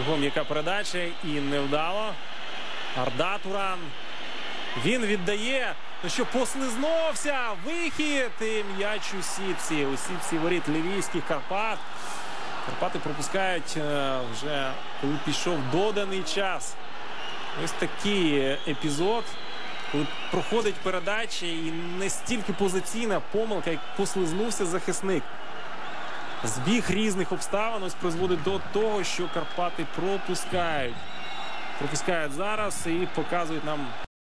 Його м'яка передача і невдало. Арда Туран. Він віддає. Ну що, послизнувся. Вихід. І м'яч у сітці. У сітці воріт львівських Карпат. Карпати пропускають вже, коли пішов доданий час. Ось такий епізод, коли проходить передача і не стільки позиційна помилка, як послизнувся захисник. Збіг різних обставин ось призводить до того, що Карпати пропускають. Пропускають зараз і показують нам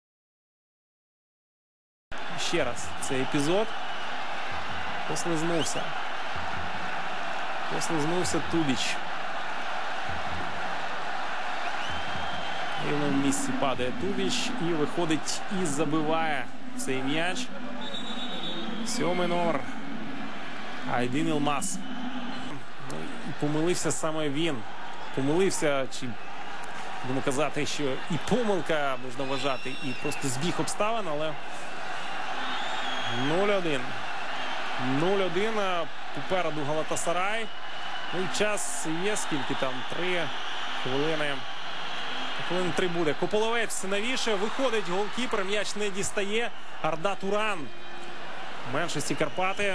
ще раз цей епізод. Послизнувся. Послизнувся Тубіч. І в місці падає Тубіч і виходить і забиває цей м'яч. 7-й номер Айдін Ілмаз. І помилився саме він. Помилився, чи будемо казати, що і помилка можна вважати, і просто збіг обставин, але 0-1. 0-1 попереду Галатасарай. Ну і час є, скільки там? 3 хвилини. Хвилин 3 буде. Кополовець навіше. Виходить голкіпер. М'яч не дістає. Арда Туран. В меншості Карпати.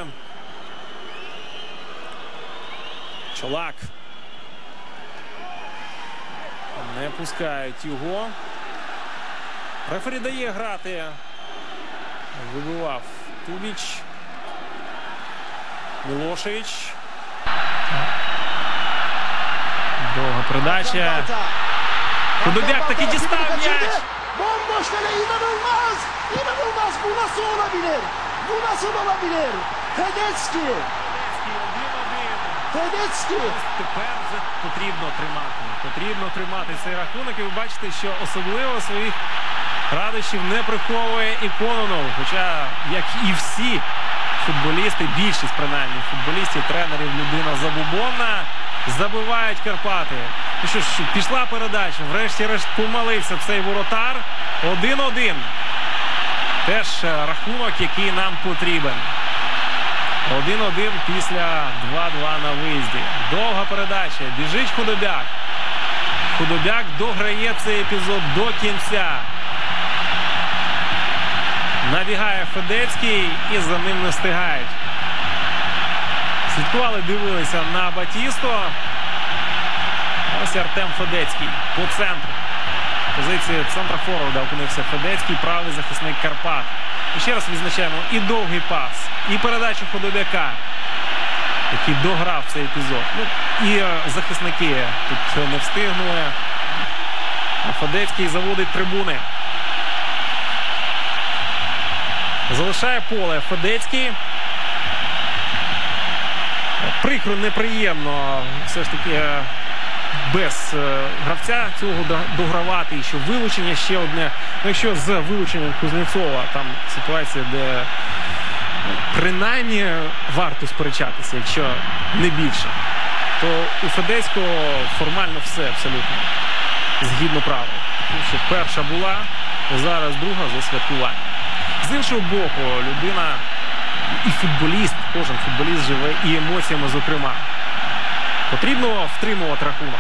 Чолак. Не пускають його. Рефері дає грати. Вибивав Тубіч. Мілошевич. Довга передача. Hudobyak taки distав m'яч. Bomboş kale, inanılmaz. İnanılmaz. Bu nasıl olabilir? Bu nasıl olabilir? Fedetski. Федецький. Тепер вже потрібно тримати. Потрібно тримати цей рахунок. І ви бачите, що особливо своїх радощів не приховує і Кононов. Хоча, як і всі футболісти, більшість принаймні футболістів, тренерів, людина забубонна, забивають Карпати. Ну що ж, пішла передача. Врешті-решт помилився цей воротар. 1-1. Теж рахунок, який нам потрібен. 1-1 після 2-2 на виїзді. Довга передача. Біжить Худобяк. Худобяк дограє цей епізод до кінця. Набігає Федецький і за ним не встигають. Слідкували, дивилися на Батісто. Ось Артем Федецький по центру. Позиції центра форварда опинився Федецький, правий захисник Карпат. І ще раз відзначаємо і довгий пас, і передачу Худобяка, який дограв цей епізод. Ну, і захисники тут не встигнули. А Федецький заводить трибуни. Залишає поле Федецький. Прикро, неприємно все ж таки без гравця цього догравати. І що вилучення ще одне. Ну, якщо з вилученням Кузнєцова там ситуація, де принаймні варто сперечатися, якщо не більше, то у Федецького формально все абсолютно згідно правил. Тому що перша була, зараз друга за святкування. З іншого боку, людина і футболіст, кожен футболіст живе і емоціями, зокрема. Потрібно втримувати рахунок.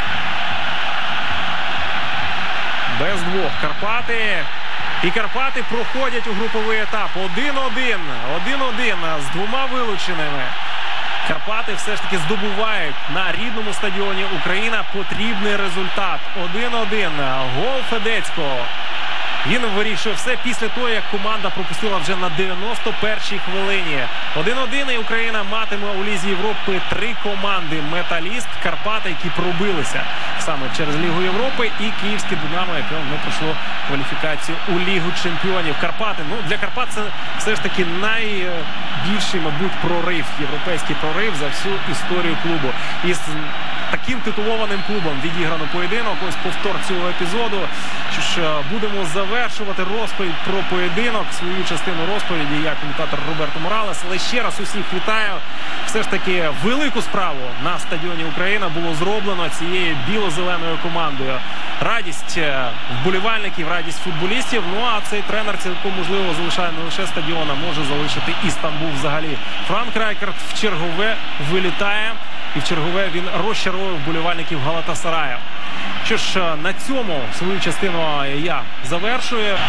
Без двох Карпати. І Карпати проходять у груповий етап. 1-1. 1-1 з двома вилученими. Карпати все ж таки здобувають на рідному стадіоні Україна потрібний результат. 1-1. Гол Федецького. Він вирішує все після того, як команда пропустила вже на 91-й хвилині. 1-1 і Україна матиме у Лізі Європи 3 команди. Металіст, Карпати, які пробилися саме через Лігу Європи, і Київське Динамо, яке не пройшло кваліфікацію у Лігу Чемпіонів. Карпати, ну для Карпат це все ж таки найбільший, мабуть, прорив, європейський прорив за всю історію клубу. І з таким титулованим клубом відіграно поєдинок. Ось повтор цього епізоду. Що ж, будемо завершувати розповідь про поєдинок. Свою частину розповіді я, коментатор Роберто Моралес. Але ще раз усіх вітаю. Все ж таки велику справу на стадіоні Україна було зроблено цією біло-зеленою командою. Радість вболівальників, радість футболістів. Ну а цей тренер цілком можливо залишає не лише стадіон, а може залишити і Стамбул взагалі. Франк Райкард в чергове вилітає І в чергове він розчаровує вболівальників Галатасарая. Що ж, на цьому свою частину я завершую.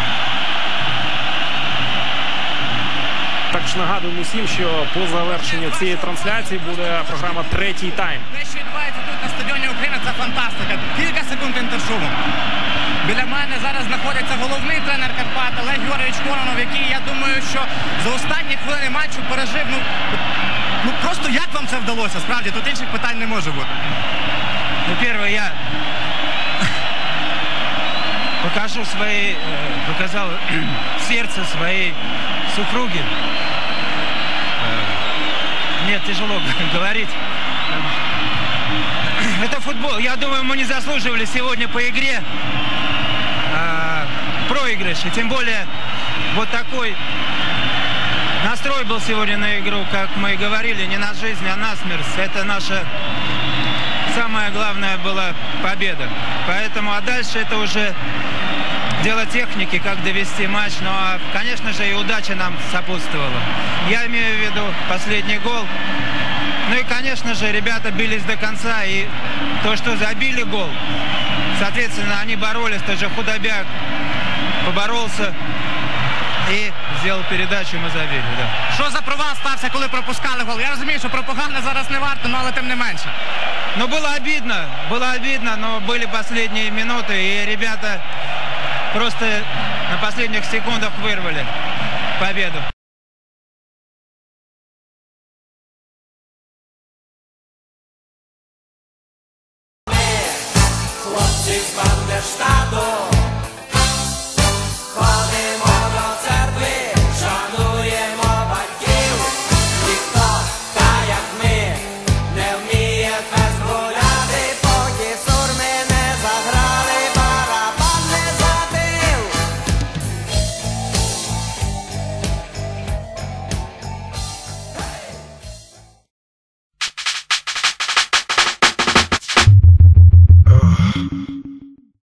Також нагадуємо всім, що по завершенню цієї трансляції буде програма «Третій тайм». Те, що відбувається тут на стадіоні Україна, це фантастика. Кілька секунд інтершуму. Біля мене зараз знаходиться головний тренер Карпат Олег Георгійович Коронов, який, я думаю, що за останні хвилини матчу пережив, ну просто як вам це вдалося? Справді, тут інших питань не може бути. Ну, первое, я показал сердце своей супруги. Мне тяжело говорить. Это футбол. Я думаю, мы не заслуживали сегодня по игре проигрыша. Тем более вот такой настрой был сегодня на игру, как мы и говорили, не на жизнь, а на смерть. Это наша самая главная была победа. Поэтому, а дальше это уже дело техники, как довести матч. Но, конечно же, и удача нам сопутствовала. Я имею в виду последний гол. Ну и, конечно же, ребята бились до конца. И то, что забили гол, соответственно, они боролись. Тот же Худобяк поборолся і зробив передачу, ми забили. Да. Що за провал стався, коли пропускали гол? Я розумію, що пропаганда зараз не варто, але тим не менше. Ну, было обидно, но были последние минуты, и ребята просто на последних секундах вырвали победу. Хлопці з Бандерштату